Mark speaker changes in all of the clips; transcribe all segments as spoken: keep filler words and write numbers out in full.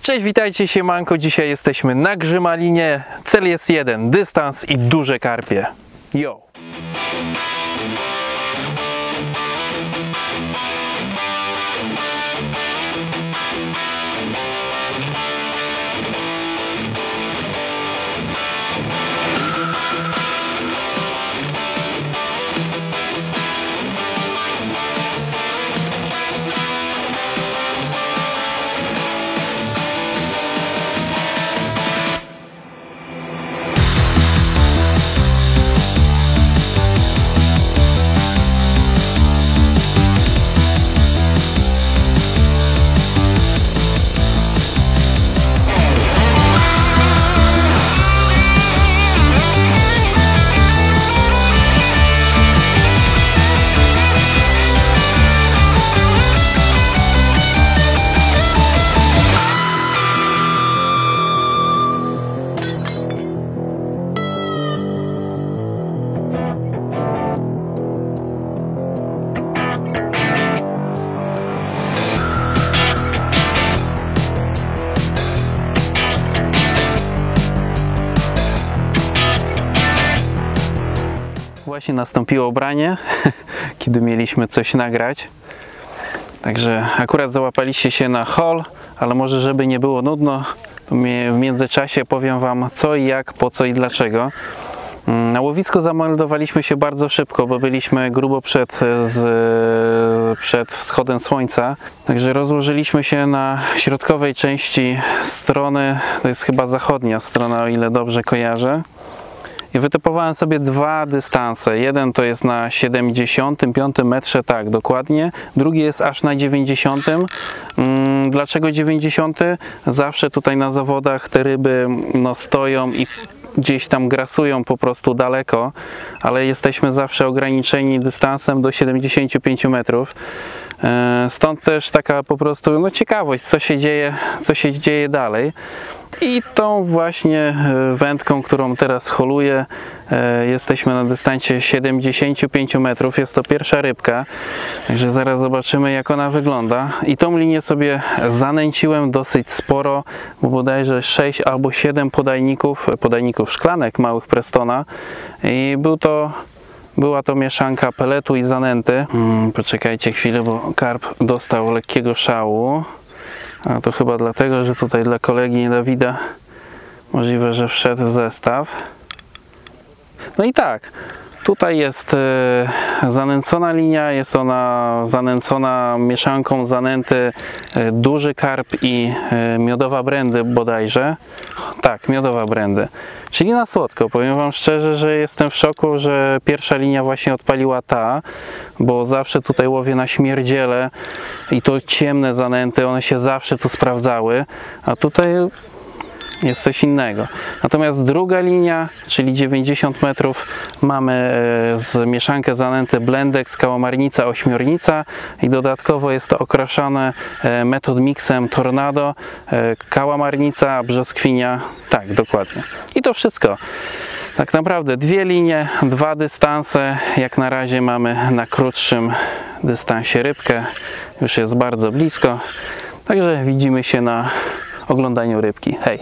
Speaker 1: Cześć, witajcie, siemanko. Dzisiaj jesteśmy na Grzymalinie. Cel jest jeden, dystans i duże karpie. Yo! Właśnie nastąpiło branie, kiedy mieliśmy coś nagrać. Także akurat załapaliście się na haul, ale może żeby nie było nudno, to w międzyczasie powiem Wam co i jak, po co i dlaczego. Na łowisku zameldowaliśmy się bardzo szybko, bo byliśmy grubo przed, z, przed wschodem słońca. Także rozłożyliśmy się na środkowej części strony, to jest chyba zachodnia strona, o ile dobrze kojarzę. I wytypowałem sobie dwa dystanse. Jeden to jest na siedemdziesiątym piątym metrze, tak dokładnie. Drugi jest aż na dziewięćdziesiątym. Dlaczego dziewięćdziesiąty? Zawsze tutaj na zawodach te ryby no, stoją i gdzieś tam grasują po prostu daleko, ale jesteśmy zawsze ograniczeni dystansem do siedemdziesięciu pięciu metrów. Stąd też taka po prostu no, ciekawość, co się dzieje, co się dzieje dalej. I tą właśnie wędką, którą teraz holuję, jesteśmy na dystansie siedemdziesięciu pięciu metrów. Jest to pierwsza rybka, także zaraz zobaczymy, jak ona wygląda. I tą linię sobie zanęciłem dosyć sporo, bo bodajże sześć albo siedem podajników, podajników szklanek małych Prestona. I był to Była to mieszanka peletu i zanęty. Hmm, poczekajcie chwilę, bo karp dostał lekkiego szału. A to chyba dlatego, że tutaj dla kolegi Dawida możliwe, że wszedł zestaw. No i tak, tutaj jest e, zanęcona linia, jest ona zanęcona mieszanką zanęty e, duży karp i e, miodowa brandy bodajże. Tak, miodowa brandy. Czyli na słodko. Powiem Wam szczerze, że jestem w szoku, że pierwsza linia właśnie odpaliła ta, bo zawsze tutaj łowię na śmierdziele i to ciemne zanęty, one się zawsze tu sprawdzały, a tutaj jest coś innego. Natomiast druga linia, czyli dziewięćdziesiąt metrów, mamy z mieszankę zanęty Blendex, kałamarnica, ośmiornica i dodatkowo jest to okraszane Method Mixem Tornado, kałamarnica, brzoskwinia, tak dokładnie. I to wszystko. Tak naprawdę dwie linie, dwa dystanse. Jak na razie mamy na krótszym dystansie rybkę, już jest bardzo blisko. Także widzimy się na oglądaniu rybki. Hej!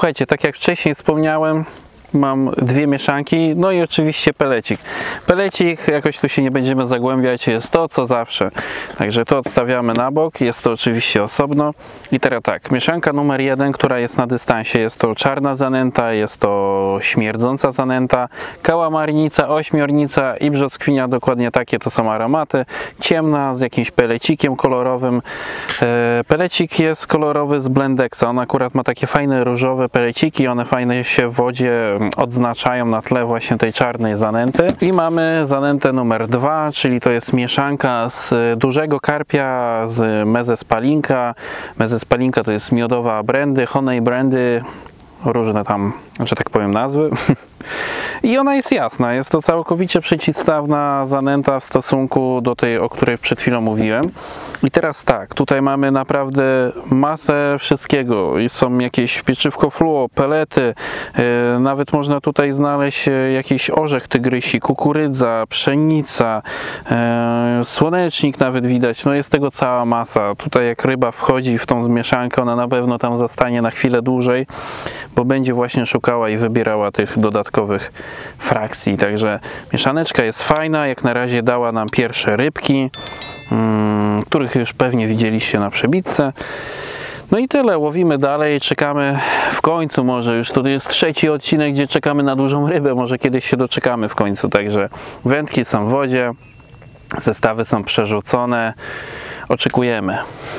Speaker 1: słuchajcie, tak jak wcześniej wspomniałem, mam dwie mieszanki, no i oczywiście pelecik. Pelecik, jakoś tu się nie będziemy zagłębiać, jest to co zawsze. Także to odstawiamy na bok, jest to oczywiście osobno. I teraz tak, mieszanka numer jeden, która jest na dystansie, jest to czarna zanęta, jest to śmierdząca zanęta, kałamarnica, ośmiornica i brzoskwinia, dokładnie takie to są aromaty. Ciemna, z jakimś pelecikiem kolorowym. Pelecik jest kolorowy z Blendexa, on akurat ma takie fajne różowe peleciki, one fajnie się w wodzie odznaczają na tle właśnie tej czarnej zanęty. I mamy zanętę numer dwa, czyli to jest mieszanka z dużego karpia, z mezespalinka. Mezespalinka to jest miodowa brandy, honey brandy, różne tam, że tak powiem, nazwy. I ona jest jasna, jest to całkowicie przeciwstawna zanęta w stosunku do tej, o której przed chwilą mówiłem. I teraz tak, tutaj mamy naprawdę masę wszystkiego. Są jakieś pieczywko fluo, pelety, yy, nawet można tutaj znaleźć jakiś orzech tygrysi, kukurydza, pszenica, yy, słonecznik nawet widać. No jest tego cała masa. Tutaj jak ryba wchodzi w tą zmieszankę, ona na pewno tam zostanie na chwilę dłużej, bo będzie właśnie szukała i wybierała tych dodatkowych frakcji. Także mieszaneczka jest fajna, jak na razie dała nam pierwsze rybki, hmm, których już pewnie widzieliście na przebitce. No i tyle, łowimy dalej, czekamy w końcu, może już to jest trzeci odcinek, gdzie czekamy na dużą rybę, może kiedyś się doczekamy w końcu. Także wędki są w wodzie, zestawy są przerzucone, oczekujemy.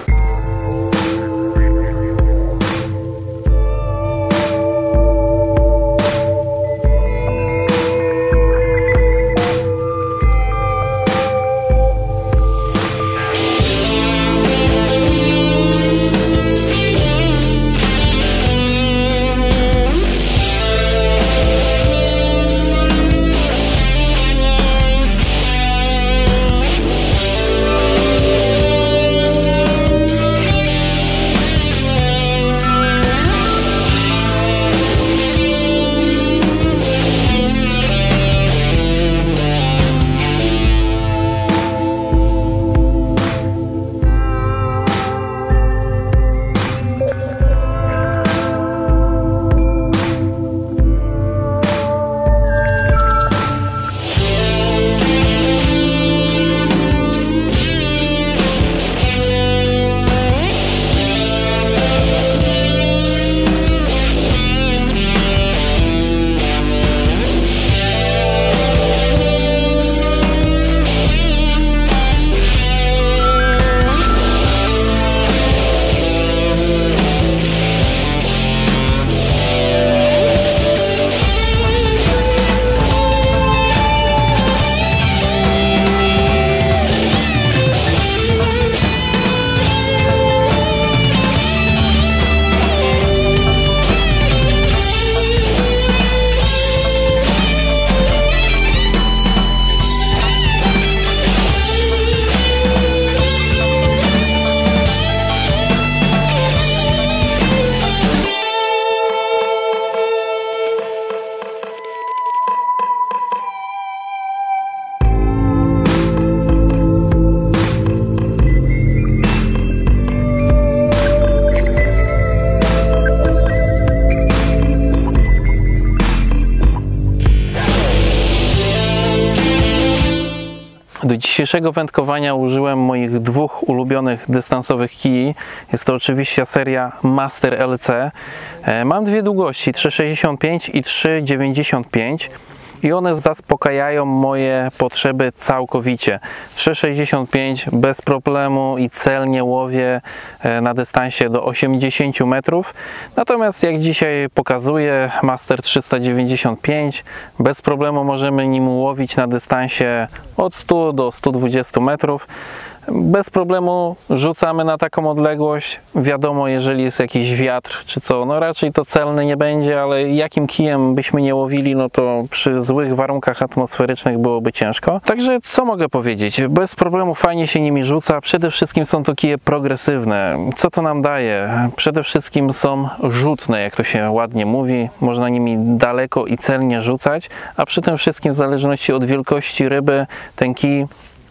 Speaker 1: Do dzisiejszego wędkowania użyłem moich dwóch ulubionych dystansowych kij. Jest to oczywiście seria Master L C. Mam dwie długości, trzy sześćdziesiąt pięć i trzy dziewięćdziesiąt pięć. I one zaspokajają moje potrzeby całkowicie. trzy sześćdziesiąt pięć bez problemu i celnie łowię na dystansie do osiemdziesięciu metrów. Natomiast jak dzisiaj pokazuje Master trzysta dziewięćdziesiąt pięć, bez problemu możemy nim łowić na dystansie od stu do stu dwudziestu metrów. Bez problemu rzucamy na taką odległość. Wiadomo, jeżeli jest jakiś wiatr czy co, no raczej to celne nie będzie, ale jakim kijem byśmy nie łowili, no to przy złych warunkach atmosferycznych byłoby ciężko. Także co mogę powiedzieć? Bez problemu fajnie się nimi rzuca. Przede wszystkim są to kije progresywne. Co to nam daje? Przede wszystkim są rzutne, jak to się ładnie mówi. Można nimi daleko i celnie rzucać, a przy tym wszystkim w zależności od wielkości ryby ten kij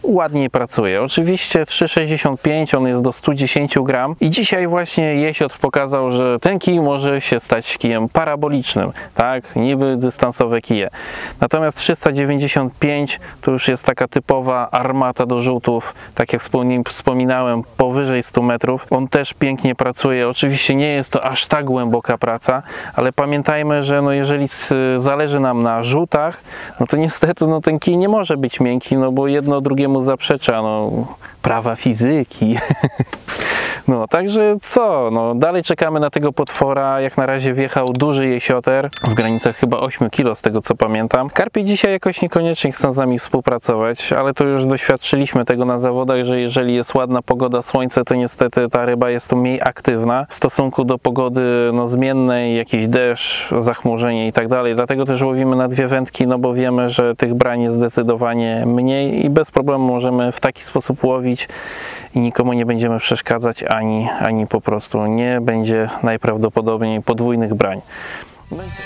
Speaker 1: ładniej pracuje. Oczywiście trzy sześćdziesiąt pięć, on jest do stu dziesięciu gram i dzisiaj właśnie jesiotr pokazał, że ten kij może się stać kijem parabolicznym, tak, niby dystansowe kije. Natomiast trzysta dziewięćdziesiąt pięć to już jest taka typowa armata do rzutów, tak jak wspominałem, powyżej stu metrów. On też pięknie pracuje. Oczywiście nie jest to aż tak głęboka praca, ale pamiętajmy, że no jeżeli zależy nam na rzutach, no to niestety no ten kij nie może być miękki, no bo jedno drugiemu zaprzecza, no prawa fizyki. No, także co? No, dalej czekamy na tego potwora. Jak na razie wjechał duży jesioter, w granicach chyba ośmiu kilo z tego co pamiętam. Karpie dzisiaj jakoś niekoniecznie chcą z nami współpracować, ale to już doświadczyliśmy tego na zawodach, że jeżeli jest ładna pogoda, słońce, to niestety ta ryba jest tu mniej aktywna w stosunku do pogody no, zmiennej, jakiś deszcz, zachmurzenie i tak dalej. Dlatego też łowimy na dwie wędki, no bo wiemy, że tych brań jest zdecydowanie mniej i bez problemu możemy w taki sposób łowić i nikomu nie będziemy przeszkadzać, ani, ani po prostu nie będzie najprawdopodobniej podwójnych brań. No i...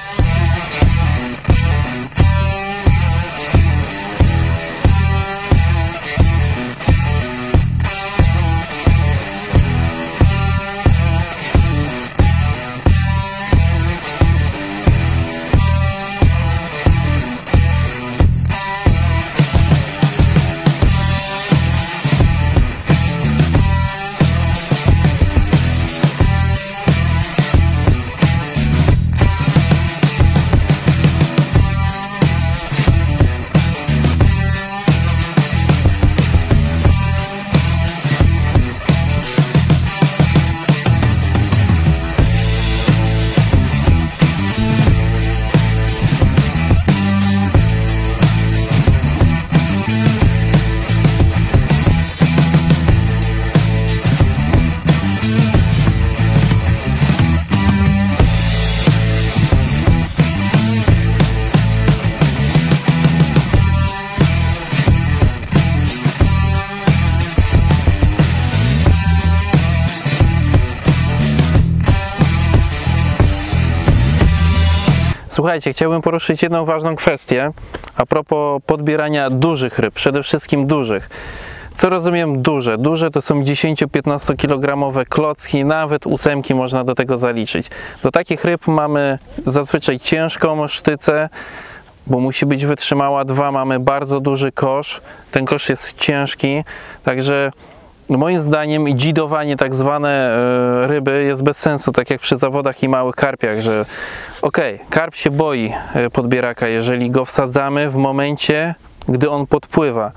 Speaker 1: Słuchajcie, chciałbym poruszyć jedną ważną kwestię a propos podbierania dużych ryb, przede wszystkim dużych. Co rozumiem duże? Duże to są dziesięcio-piętnastokilogramowe klocki, nawet ósemki można do tego zaliczyć. Do takich ryb mamy zazwyczaj ciężką sztycę, bo musi być wytrzymała. Dwa, mamy bardzo duży kosz, ten kosz jest ciężki, także moim zdaniem dzidowanie tak zwane e, ryby jest bez sensu, tak jak przy zawodach i małych karpiach, że okej, okay, karp się boi e, podbieraka, jeżeli go wsadzamy w momencie, gdy on podpływa.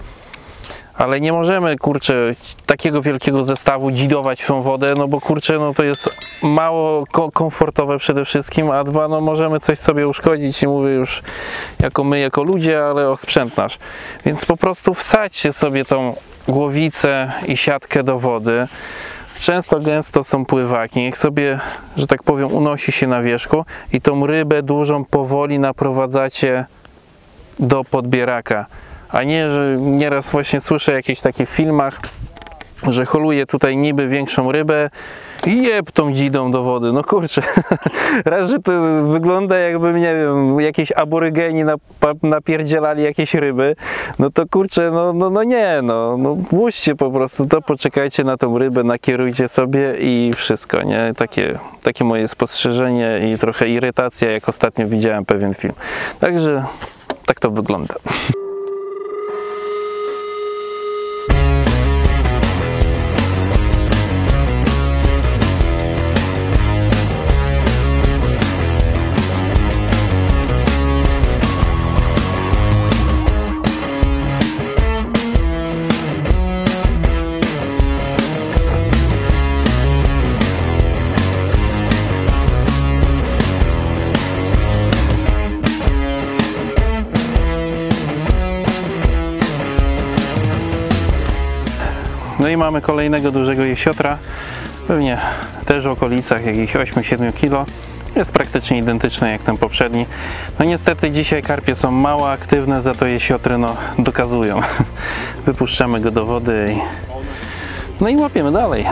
Speaker 1: Ale nie możemy, kurczę, takiego wielkiego zestawu dzidować w tą wodę, no bo kurczę, no to jest mało ko komfortowe przede wszystkim, a dwa, no możemy coś sobie uszkodzić i mówię już jako my, jako ludzie, ale o sprzęt nasz. Więc po prostu wsadźcie sobie tą głowicę i siatkę do wody. Często, gęsto są pływaki, niech sobie, że tak powiem, unosi się na wierzchu i tą rybę dużą powoli naprowadzacie do podbieraka. A nie, że nieraz właśnie słyszę jakieś takie w filmach, że holuje tutaj niby większą rybę i jeb tą dzidą do wody. No kurczę, raz, że to wygląda jakby, nie wiem, jakieś aborygeni napierdzielali jakieś ryby, no to kurczę, no, no, no nie, no, no włóżcie po prostu to, poczekajcie na tą rybę, nakierujcie sobie i wszystko, nie? Takie, takie moje spostrzeżenie i trochę irytacja, jak ostatnio widziałem pewien film. Także tak to wygląda. No i mamy kolejnego dużego jesiotra, pewnie też w okolicach jakichś ośmiu siedmiu kilo. Jest praktycznie identyczny jak ten poprzedni. No niestety dzisiaj karpie są mało aktywne, za to jesiotry no dokazują. Wypuszczamy go do wody i... no i łapiemy dalej.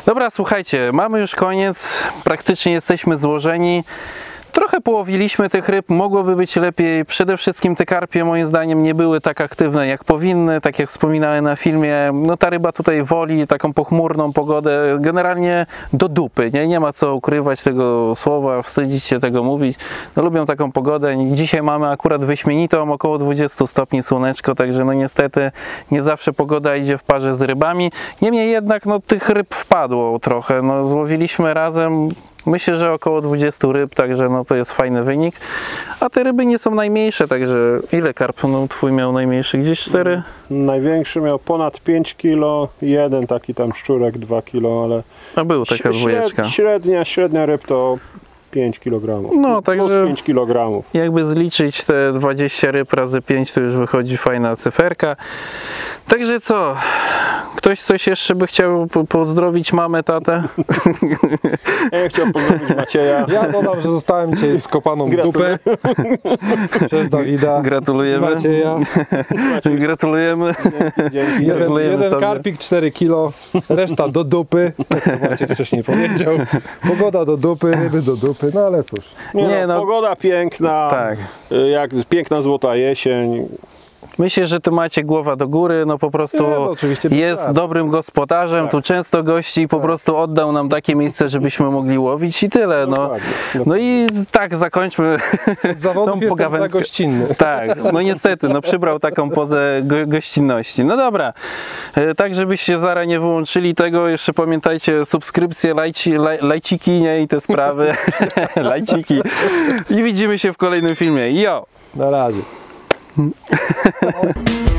Speaker 1: Dobra, słuchajcie, mamy już koniec, praktycznie jesteśmy złożeni. Trochę połowiliśmy tych ryb, mogłoby być lepiej. Przede wszystkim te karpie moim zdaniem nie były tak aktywne jak powinny, tak jak wspominałem na filmie. No ta ryba tutaj woli taką pochmurną pogodę, generalnie do dupy, nie? Nie ma co ukrywać tego słowa, wstydzić się tego mówić. No lubią taką pogodę. Dzisiaj mamy akurat wyśmienitą, około dwudziestu stopni słoneczko, także no niestety nie zawsze pogoda idzie w parze z rybami. Niemniej jednak no tych ryb wpadło trochę, no złowiliśmy razem. Myślę, że około dwudziestu ryb, także no to jest fajny wynik. A te ryby nie są najmniejsze, także ile karp no, twój miał najmniejszy? Gdzieś cztery?
Speaker 2: Największy miał ponad pięć kilo, jeden taki tam szczurek dwa kilo, ale...
Speaker 1: A był taka dwójeczka.
Speaker 2: Średnia, średnia ryb to pięć kilogramów.
Speaker 1: No, także
Speaker 2: pięć kilogramów.
Speaker 1: Jakby zliczyć te dwadzieścia ryb razy pięć, to już wychodzi fajna cyferka. Także co? Ktoś coś jeszcze by chciał pozdrowić mamę, tatę?
Speaker 2: Ja chciałem pozdrowić Macieja.
Speaker 3: Ja dodam, że zostałem dzisiaj skopaną w dupę przez Dawida.
Speaker 1: Gratulujemy.
Speaker 3: Macieja.
Speaker 1: Gratulujemy.
Speaker 2: Dzięki.
Speaker 3: Jeden,
Speaker 1: Gratulujemy
Speaker 3: jeden
Speaker 1: sobie.
Speaker 3: karpik, cztery kilo, reszta do dupy. Jak Maciek wcześniej powiedział. Pogoda do dupy, ryby do dupy, no ale cóż.
Speaker 2: Nie,
Speaker 1: Nie,
Speaker 2: no,
Speaker 1: no.
Speaker 2: pogoda piękna,
Speaker 1: Tak.
Speaker 2: jak piękna złota jesień.
Speaker 1: Myślę, że tu macie głowa do góry, no po prostu
Speaker 3: Nie, no oczywiście
Speaker 1: jest
Speaker 3: tak.
Speaker 1: dobrym gospodarzem,
Speaker 2: Tak.
Speaker 1: tu często gości i po prostu oddał nam takie miejsce, żebyśmy mogli łowić i tyle. No,
Speaker 2: Dokładnie,
Speaker 1: no i tak zakończmy
Speaker 3: Od zawodów
Speaker 1: tą
Speaker 3: jestem za
Speaker 1: pogawędkę.
Speaker 3: gościnny.
Speaker 1: Tak, no niestety, no przybrał taką pozę go gościnności. No dobra, e, tak żebyście zaraz nie wyłączyli tego, jeszcze pamiętajcie subskrypcje, lajci, laj, lajciki, nie, i te sprawy, lajciki i widzimy się w kolejnym filmie. Jo!
Speaker 3: Na razie.